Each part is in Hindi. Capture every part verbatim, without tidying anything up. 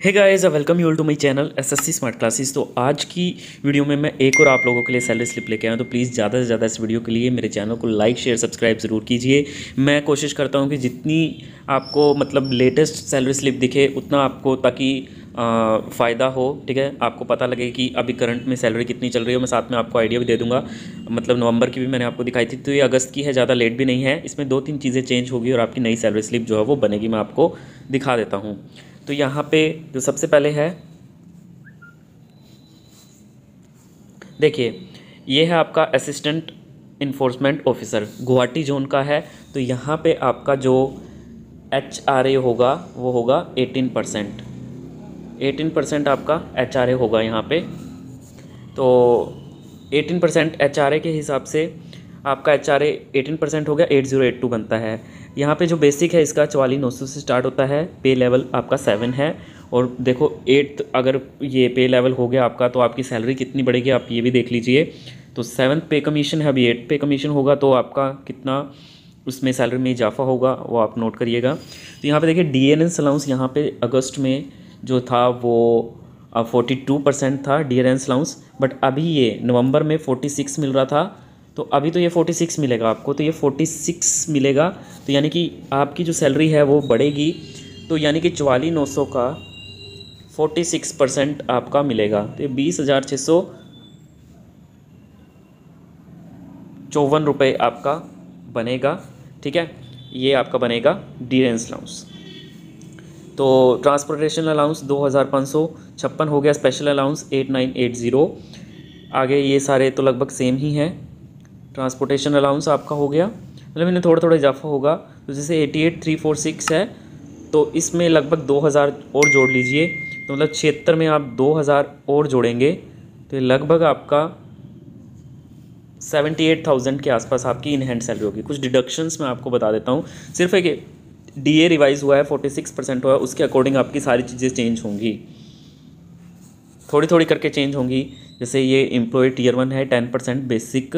Hey guys, welcome you all to my channel SSC smart classes. तो आज की वीडियो में मैं एक और आप लोगों के लिए सैलरी स्लिप लेके आया हूं। तो प्लीज़ ज़्यादा से ज़्यादा इस वीडियो के लिए मेरे चैनल को लाइक शेयर सब्सक्राइब ज़रूर कीजिए। मैं कोशिश करता हूं कि जितनी आपको मतलब लेटेस्ट सैलरी स्लिप दिखे उतना आपको, ताकि फ़ायदा हो। ठीक है, आपको पता लगे कि अभी करंट में सैलरी कितनी चल रही है। मैं साथ में आपको आइडिया भी दे दूँगा। मतलब नवंबर की भी मैंने आपको दिखाई थी, तो ये अगस्त की है, ज़्यादा लेट भी नहीं है। इसमें दो तीन चीज़ें चेंज होगी और आपकी नई सैलरी स्लिप जो है वो बनेगी। मैं आपको दिखा देता हूँ। तो यहाँ पे जो सबसे पहले है, देखिए, ये है आपका assistant enforcement officer, Guwahati zone का है। तो यहाँ पे आपका जो एच आर ए होगा वो होगा एटीन परसेंट एटीन परसेंट आपका एच आर ए होगा यहाँ पे। तो eighteen percent H R A के हिसाब से आपका H R A eighteen percent हो गया, एट ज़ीरो एट टू बनता है। यहाँ पे जो बेसिक है इसका चवालीस नौ सौ से स्टार्ट होता है। पे लेवल आपका सेवन है। और देखो, एट्थ अगर ये पे लेवल हो गया आपका तो आपकी सैलरी कितनी बढ़ेगी आप ये भी देख लीजिए। तो सेवन्थ पे कमीशन है, अभी एट्थ पे कमीशन होगा तो आपका कितना उसमें सैलरी में इजाफा होगा वो आप नोट करिएगा। तो यहाँ पे देखिए, डी एन एस अलाउंस यहाँ पे अगस्त में जो था वो फोर्टी टू परसेंट था D N S allowance, but अभी ये नवंबर में फोर्टी सिक्स मिल रहा था। तो अभी तो ये फोर्टी सिक्स मिलेगा आपको, तो ये फोर्टी सिक्स मिलेगा। तो यानी कि आपकी जो सैलरी है वो बढ़ेगी। तो यानी कि चवालीस नौ सौ का फोर्टी सिक्स परसेंट आपका मिलेगा। तो ये बीस हज़ार छः सौ चौवन रुपये आपका बनेगा। ठीक है, ये आपका बनेगा डी एन एस अलाउंस। तो ट्रांसपोर्टेशन अलाउंस दो हज़ार पाँच सौ छप्पन हो गया। Special allowance eight nine eight zero. आगे ये सारे तो लगभग सेम ही हैं। ट्रांसपोर्टेशन अलाउंस आपका हो गया, मतलब इन्हें थोड़ा थोड़ा इजाफा होगा। तो जैसे eighty eight three four six है, तो इसमें लगभग दो हज़ार और जोड़ लीजिए। तो मतलब छिहत्तर में आप दो हज़ार और जोड़ेंगे तो लगभग आपका सेवेंटी एट थाउजेंड के आसपास आपकी इन हैंड सैलरी होगी। कुछ डिडक्शंस मैं आपको बता देता हूँ। सिर्फ एक डी ए रिवाइज हुआ है, फोर्टी सिक्स परसेंट हुआ है, उसके अकॉर्डिंग आपकी सारी चीज़ें चेंज होंगी, थोड़ी थोड़ी करके चेंज होंगी। जैसे ये एम्प्लॉय टीयर वन है, ten percent basic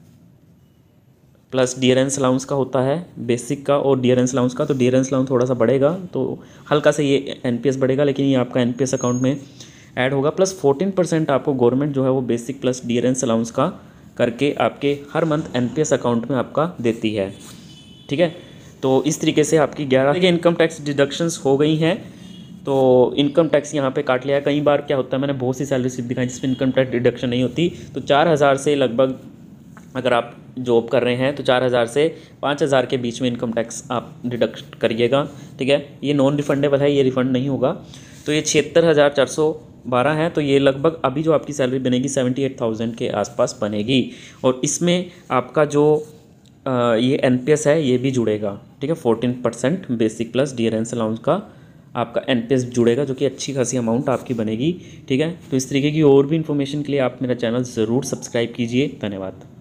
plus dearness allowance का होता है, बेसिक का और डियरेंस अलाउंस का। तो डियरेंस अलाउंस थोड़ा सा बढ़ेगा, तो हल्का से ये एनपीएस बढ़ेगा, लेकिन ये आपका एनपीएस अकाउंट में ऐड होगा। प्लस फोर्टीन परसेंट आपको गवर्नमेंट जो है वो बेसिक प्लस डियरेंस अलाउंस का करके आपके हर मंथ एनपीएस अकाउंट में आपका देती है। ठीक है, तो इस तरीके से आपकी ग्यारह के इनकम टैक्स डिडक्शंस हो गई हैं। तो इनकम टैक्स यहाँ पे काट लिया है। कई बार क्या होता है, मैंने बहुत सी सैलरी स्लिप दिखाई जिसमें इनकम टैक्स डिडक्शन नहीं होती। तो चार हज़ार से लगभग अगर आप जॉब कर रहे हैं तो चार हज़ार से पाँच हज़ार के बीच में इनकम टैक्स आप डिडक्ट करिएगा। ठीक है, ये नॉन रिफंडेबल है, ये रिफ़ंड नहीं होगा। तो ये छिहत्तर हज़ार चार सौ बारह है। तो ये लगभग अभी जो आपकी सैलरी बनेगी सेवेंटी एट थाउजेंड के आसपास बनेगी। और इसमें आपका जो आ, ये एनपीएस है ये भी जुड़ेगा। ठीक है, fourteen percent basic plus dearness allowance का आपका एनपीएस जुड़ेगा, जो कि अच्छी खासी अमाउंट आपकी बनेगी। ठीक है, तो इस तरीके की और भी इन्फॉर्मेशन के लिए आप मेरा चैनल ज़रूर सब्सक्राइब कीजिए। धन्यवाद।